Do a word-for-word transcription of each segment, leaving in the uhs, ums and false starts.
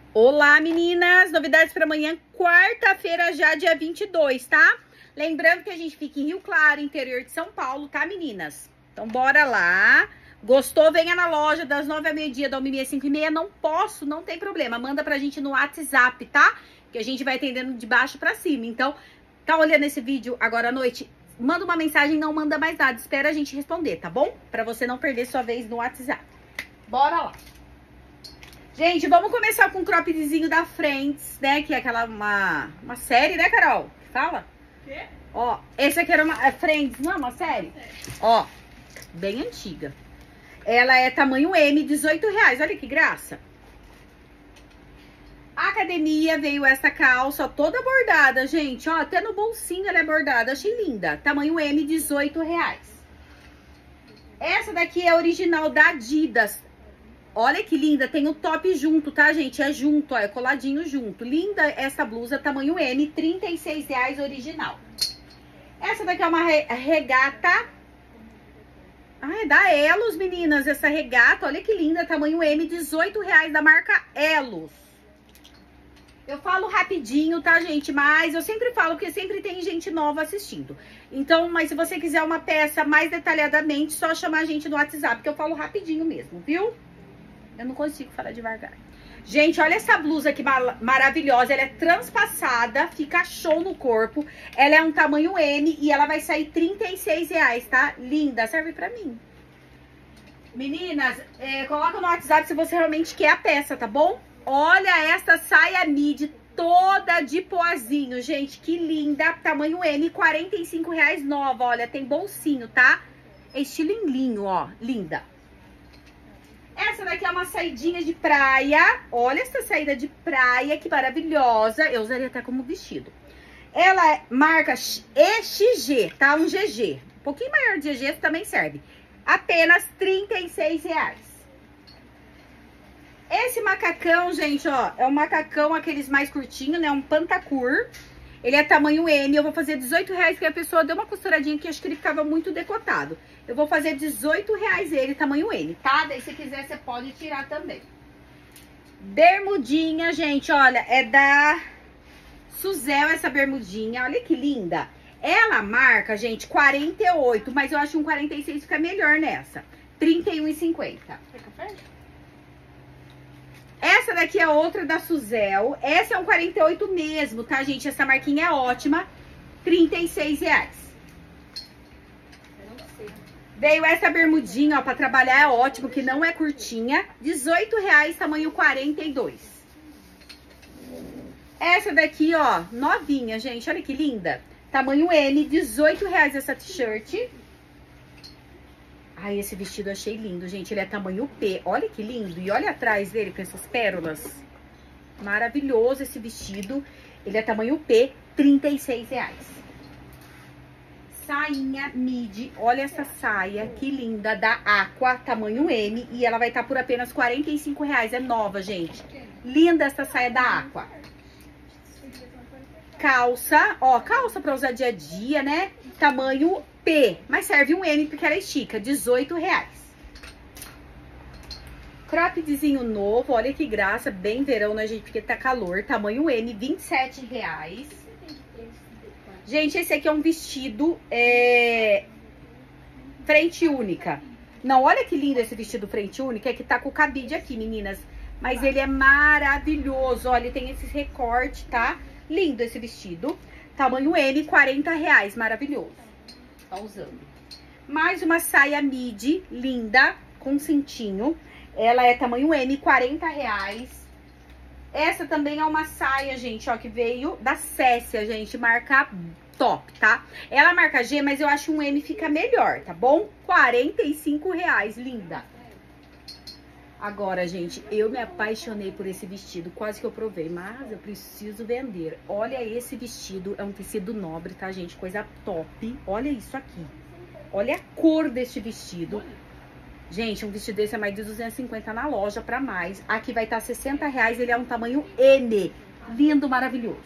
Olá, meninas! Novidades para amanhã, quarta-feira, já dia vinte e dois, tá? Lembrando que a gente fica em Rio Claro, interior de São Paulo, tá, meninas? Então, bora lá. Gostou? Venha na loja das nove ao meio-dia, da uma e meia às cinco e meia. Não posso, não tem problema. Manda pra gente no WhatsApp, tá? Que a gente vai atendendo de baixo pra cima. Então, tá olhando esse vídeo agora à noite? Manda uma mensagem, não manda mais nada. Espera a gente responder, tá bom? Pra você não perder sua vez no WhatsApp. Bora lá. Gente, vamos começar com o cropzinho da Friends, né? Que é aquela, uma, uma série, né, Carol? Fala? Quê? Ó, esse aqui era uma... É Friends, não é uma série? É. Ó, bem antiga. Ela é tamanho M, dezoito reais. Olha que graça. A academia veio essa calça toda bordada, gente. Ó, até no bolsinho ela é bordada. Achei linda. Tamanho M, dezoito reais. Essa daqui é original da Adidas. Olha que linda, tem o top junto, tá, gente? É junto, ó, é coladinho junto. Linda essa blusa, tamanho M, trinta e seis reais original. Essa daqui é uma re regata. Ah, é da Elos, meninas, essa regata. Olha que linda, tamanho M, dezoito reais da marca Elos. Eu falo rapidinho, tá, gente? Mas eu sempre falo que sempre tem gente nova assistindo. Então, mas se você quiser uma peça mais detalhadamente, só chamar a gente no WhatsApp, que eu falo rapidinho mesmo, viu? Eu não consigo falar devagar. Gente, olha essa blusa aqui mar maravilhosa. Ela é transpassada, fica show no corpo. Ela é um tamanho M e ela vai sair trinta e seis reais, tá? Linda, serve pra mim. Meninas, é, coloca no WhatsApp se você realmente quer a peça, tá bom? Olha essa saia midi toda de poazinho, gente. Que linda, tamanho M, quarenta e cinco reais nova. Olha, tem bolsinho, tá? É estilo em linho, ó, linda. Essa daqui é uma saidinha de praia. Olha essa saída de praia, que maravilhosa. Eu usaria até como vestido. Ela é marca E X G, tá? Um G G. Um pouquinho maior de G G também serve. Apenas trinta e seis reais. Esse macacão, gente, ó, é um macacão, aqueles mais curtinhos, né? Um pantacur. Ele é tamanho M, eu vou fazer dezoito reais, porque a pessoa deu uma costuradinha que acho que ele ficava muito decotado. Eu vou fazer dezoito reais ele, tamanho M, tá? Daí se quiser, você pode tirar também. Bermudinha, gente, olha, é da Suzel essa bermudinha, olha que linda. Ela marca, gente, quarenta e oito, mas eu acho um quarenta e seis fica melhor nessa. trinta e um reais e cinquenta centavos. Essa daqui é outra da Suzel. Essa é um quarenta e oito mesmo, tá, gente? Essa marquinha é ótima. trinta e seis reais. Veio essa bermudinha, ó, pra trabalhar é ótimo, que não é curtinha. dezoito reais, tamanho quarenta e dois. Essa daqui, ó, novinha, gente. Olha que linda. Tamanho M, dezoito reais essa t-shirt. Ai, esse vestido eu achei lindo, gente. Ele é tamanho P. Olha que lindo. E olha atrás dele com essas pérolas. Maravilhoso esse vestido. Ele é tamanho P, trinta e seis reais. Sainha midi. Olha essa saia, que linda, da Aqua, tamanho M. E ela vai estar por apenas quarenta e cinco reais. É nova, gente. Linda essa saia da Aqua. Calça, ó, calça pra usar dia a dia, né? Tamanho P, mas serve um M porque ela estica, dezoito reais. Croppedzinho novo, olha que graça, bem verão, né, gente? Porque tá calor, tamanho M, vinte e sete reais. Gente, esse aqui é um vestido é... frente única. Não, olha que lindo esse vestido frente única, é que tá com o cabide aqui, meninas. Mas ele é maravilhoso, olha, ele tem esses recortes, tá? Lindo esse vestido. Tamanho M, quarenta reais, maravilhoso. Tá usando. Mais uma saia midi, linda, com cintinho. Ela é tamanho M, quarenta reais. Essa também é uma saia, gente, ó, que veio da Cécia, gente, marca top, tá? Ela marca G, mas eu acho um M fica melhor, tá bom? quarenta e cinco reais, linda. Agora, gente, eu me apaixonei por esse vestido, quase que eu provei, mas eu preciso vender. Olha esse vestido, é um tecido nobre, tá, gente? Coisa top. Olha isso aqui. Olha a cor deste vestido. Gente, um vestido desse é mais de duzentos e cinquenta na loja pra mais. Aqui vai estar sessenta reais, ele é um tamanho M. Lindo, maravilhoso.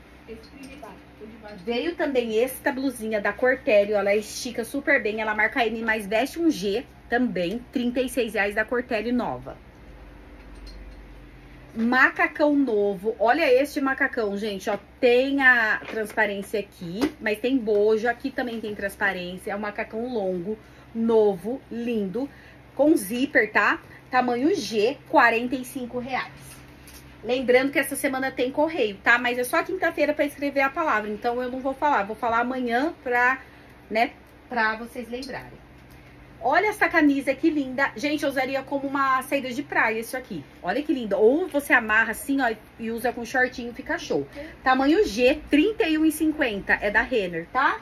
Veio também esta blusinha da Cortério, ela estica super bem, ela marca M, mas veste um G também, trinta e seis reais da Cortério nova. macacão novo. Olha este macacão, gente, ó. Tem a transparência aqui, mas tem bojo. Aqui também tem transparência. É um macacão longo, novo, lindo, com zíper, tá? Tamanho G, quarenta e cinco reais. Lembrando que essa semana tem correio, tá? Mas é só quinta-feira pra escrever a palavra. Então eu não vou falar. Vou falar amanhã pra, né, pra vocês lembrarem. Olha essa camisa, que linda. Gente, eu usaria como uma saída de praia isso aqui. Olha que linda. Ou você amarra assim, ó, e usa com shortinho, fica show. Tamanho G, trinta e um e cinquenta. É da Renner, tá?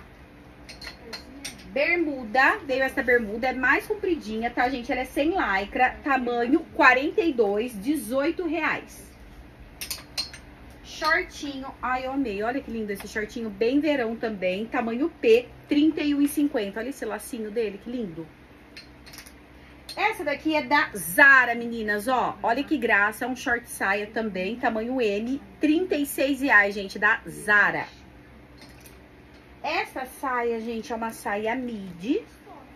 Bermuda. Veio essa bermuda, é mais compridinha, tá, gente? Ela é sem lycra. Tamanho quarenta e dois, dezoito reais. Shortinho. Ai, eu amei. Olha que lindo esse shortinho. Bem verão também. Tamanho P, trinta e um e cinquenta. Olha esse lacinho dele, que lindo. Essa daqui é da Zara, meninas, ó. Olha que graça, é um short saia também, tamanho M, trinta e seis reais, gente, da Zara. Essa saia, gente, é uma saia midi.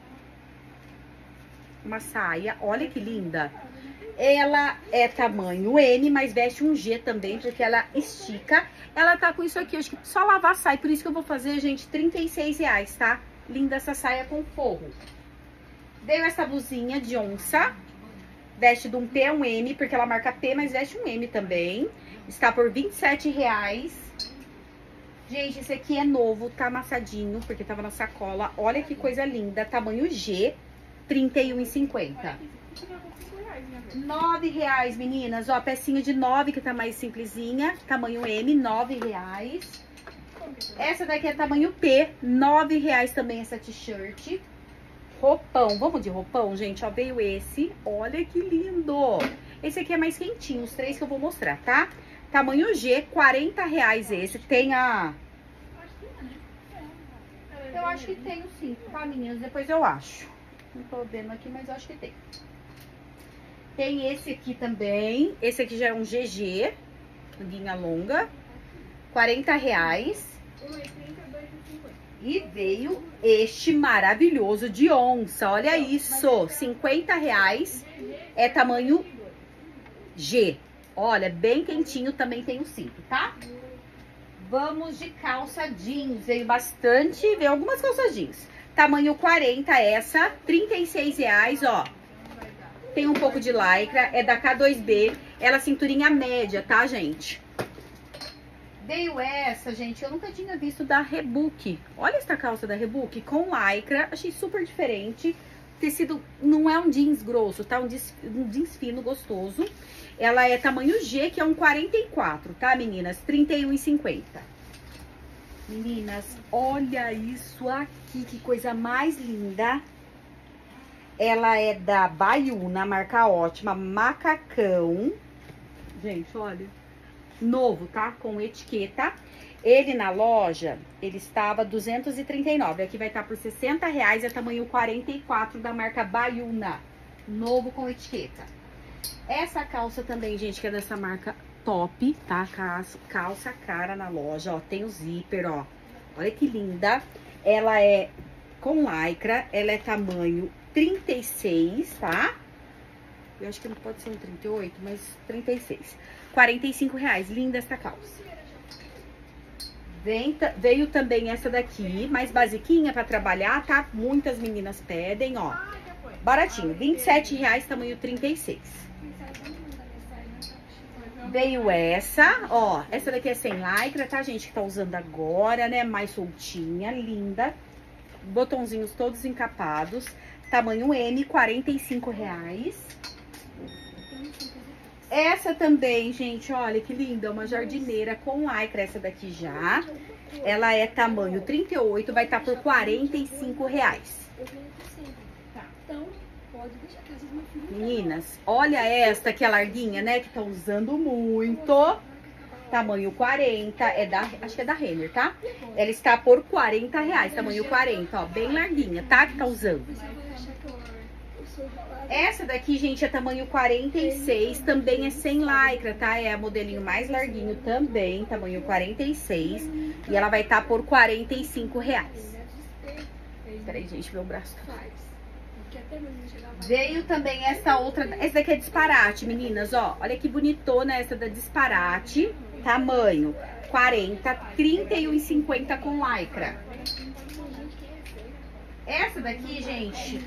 Uma saia, olha que linda. Ela é tamanho M, mas veste um G também, porque ela estica. Ela tá com isso aqui, acho que só lavar sai, por isso que eu vou fazer, gente, trinta e seis reais, tá? Linda essa saia com forro. Veio essa blusinha de onça, veste de um P a um M, porque ela marca P, mas veste um M também. Está por vinte e sete reais. Gente, esse aqui é novo, tá amassadinho, porque tava na sacola. Olha que coisa linda, tamanho G, trinta e um e cinquenta. nove reais, meninas, ó, pecinha de nove, que tá mais simplesinha, tamanho M, nove reais. Essa daqui é tamanho P, nove reais também essa t-shirt. Roupão, vamos de roupão, gente, ó, veio esse, olha que lindo. Esse aqui é mais quentinho, os três que eu vou mostrar, tá? Tamanho G, quarenta reais esse, tem a... Eu acho que tem o cinco, tá, meninas? Depois eu acho. Não tô vendo aqui, mas eu acho que tem. Tem esse aqui também, esse aqui já é um G G, linha longa, quarenta reais. E veio este maravilhoso de onça, olha isso, cinquenta reais, é tamanho G. Olha, bem quentinho, também tem o cinto, tá? Vamos de calça jeans, veio bastante, veio algumas calças jeans. Tamanho quarenta essa, trinta e seis reais, ó. Tem um pouco de lycra, é da K dois B, ela cinturinha média, tá, gente? Veio essa, gente, eu nunca tinha visto da Reebok. Olha essa calça da Reebok com lycra, achei super diferente. O tecido não é um jeans grosso, tá? Um jeans, um jeans fino, gostoso. Ela é tamanho G, que é um quarenta e quatro, tá, meninas? trinta e um e cinquenta. Meninas, olha isso aqui, que coisa mais linda. Ela é da Baiuna, marca ótima, macacão. Gente, olha. Novo, tá? Com etiqueta. Ele na loja, ele estava duzentos e trinta e nove. Aqui vai estar por sessenta reais, é tamanho quarenta e quatro da marca Baiuna. Novo com etiqueta. Essa calça também, gente, que é dessa marca Top, tá? Calça cara na loja, ó. Tem o zíper, ó. Olha que linda. Ela é com lycra, ela é tamanho trinta e seis, tá? Eu acho que não pode ser um trinta e oito, mas trinta e seis. quarenta e cinco reais. Linda essa calça. Vem, veio também essa daqui, mais basiquinha pra trabalhar, tá? Muitas meninas pedem, ó. Baratinho. vinte e sete reais, tamanho trinta e seis. Veio essa, ó. Essa daqui é sem lycra, tá, gente? Que tá usando agora, né? Mais soltinha, linda. Botãozinhos todos encapados. Tamanho M, quarenta e cinco reais. Essa também, gente, olha que linda, uma jardineira com lycra, essa daqui já. Ela é tamanho trinta e oito, vai estar por quarenta e cinco reais. Meninas, olha esta que é larguinha, né, que tá usando muito. Tamanho quarenta, é da, acho que é da Renner, tá? Ela está por quarenta reais, tamanho quarenta, ó, bem larguinha, tá? Que tá usando. Essa daqui, gente, é tamanho quarenta e seis, também é sem lycra, tá? É a modelinho mais larguinho também, tamanho quarenta e seis. E ela vai estar por quarenta e cinco reais. Peraí, gente, meu braço tá... Veio também essa outra, essa daqui é Disparate, meninas, ó. Olha que bonitona essa da Disparate. Tamanho quarenta, trinta e um e cinquenta com lycra. Essa daqui, gente,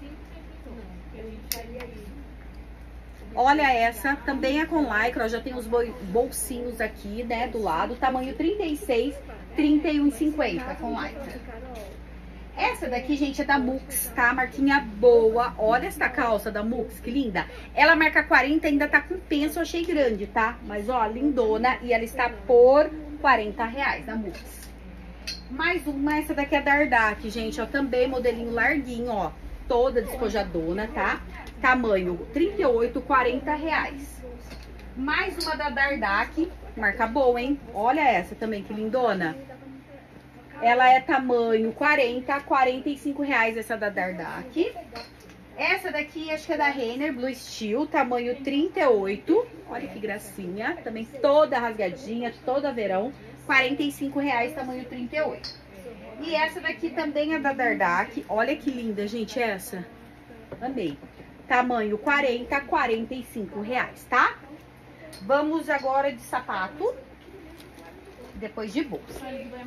olha essa, também é com lycra, ó, já tem os bolsinhos aqui, né, do lado. Tamanho trinta e seis, trinta e um e cinquenta com lycra. Essa daqui, gente, é da Mux, tá? Marquinha boa. Olha essa calça da Mux, que linda. Ela marca quarenta, ainda tá com penso, eu achei grande, tá? Mas, ó, lindona. E ela está por quarenta reais, da Mux. Mais uma, essa daqui é da Ardac, gente, ó. Também modelinho larguinho, ó. Toda despojadona, tá? Tamanho trinta e oito, quarenta reais. Mais uma da Ardac. Marca boa, hein? Olha essa também, que lindona. Ela é tamanho quarenta, quarenta e cinco reais essa da Ardac. Essa daqui acho que é da Renner, Blue Steel, tamanho trinta e oito. Olha que gracinha. Também toda rasgadinha, toda verão. quarenta e cinco reais, tamanho trinta e oito. E essa daqui também é da Ardac. Olha que linda, gente, essa. Amei. Tamanho quarenta, quarenta e cinco reais, tá? Vamos agora de sapato. Depois de bolsa.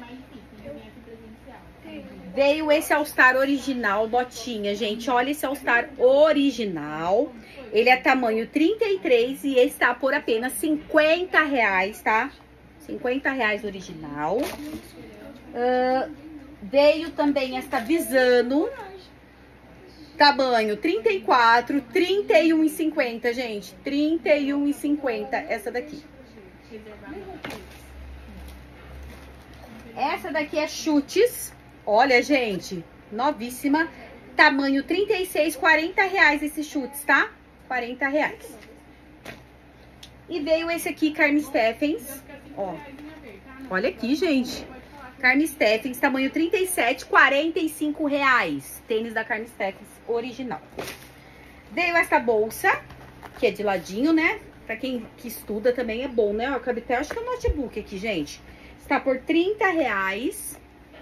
Veio esse All Star original, botinha, gente. Olha esse All Star original. Ele é tamanho trinta e três e está por apenas cinquenta reais, tá? cinquenta reais original. Uh, veio também esta Visano. Tamanho trinta e quatro, trinta e um e cinquenta, gente. trinta e um e cinquenta essa daqui. Essa daqui é Chutes. Olha, gente, novíssima. Tamanho trinta e seis, quarenta reais esses Chutes, tá? quarenta reais. E veio esse aqui, Carme Steffens. Ó, olha aqui, gente. Carme Steffens, tamanho trinta e sete, quarenta e cinco reais. Tênis da Carme Steffens, original. Veio essa bolsa, que é de ladinho, né? Pra quem que estuda também é bom, né? Ó, cabe até, acho que é um notebook aqui, gente. Está por trinta reais.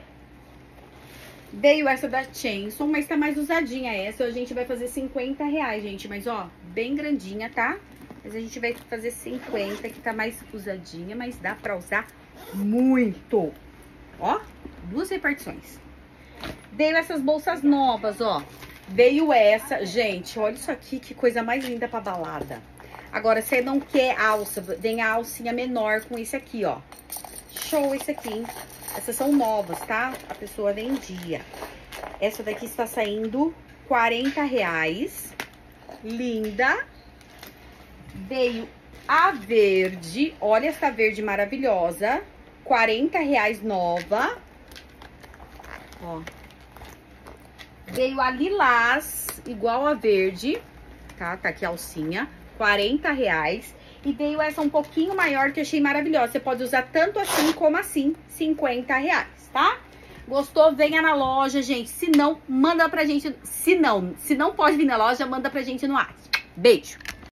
Veio essa da Chanson, mas tá mais usadinha essa. A gente vai fazer cinquenta reais, gente. Mas, ó, bem grandinha, tá? Mas a gente vai fazer cinquenta, que tá mais usadinha, mas dá pra usar muito. Ó, duas repartições. Veio essas bolsas novas, ó. Veio essa, gente, olha isso aqui, que coisa mais linda pra balada. Agora, você não quer alça, vem a alcinha menor com esse aqui, ó. Show esse aqui, hein? Essas são novas, tá? A pessoa vendia. Essa daqui está saindo quarenta reais. Linda. Veio a verde. Olha essa verde maravilhosa. quarenta reais nova. Ó. Veio a lilás, igual a verde. Tá? Tá aqui a alcinha. quarenta reais. E veio essa um pouquinho maior, que eu achei maravilhosa. Você pode usar tanto assim como assim, cinquenta reais, tá? Gostou? Venha na loja, gente. Se não, manda pra gente. Se não, se não pode vir na loja, manda pra gente no WhatsApp. Beijo!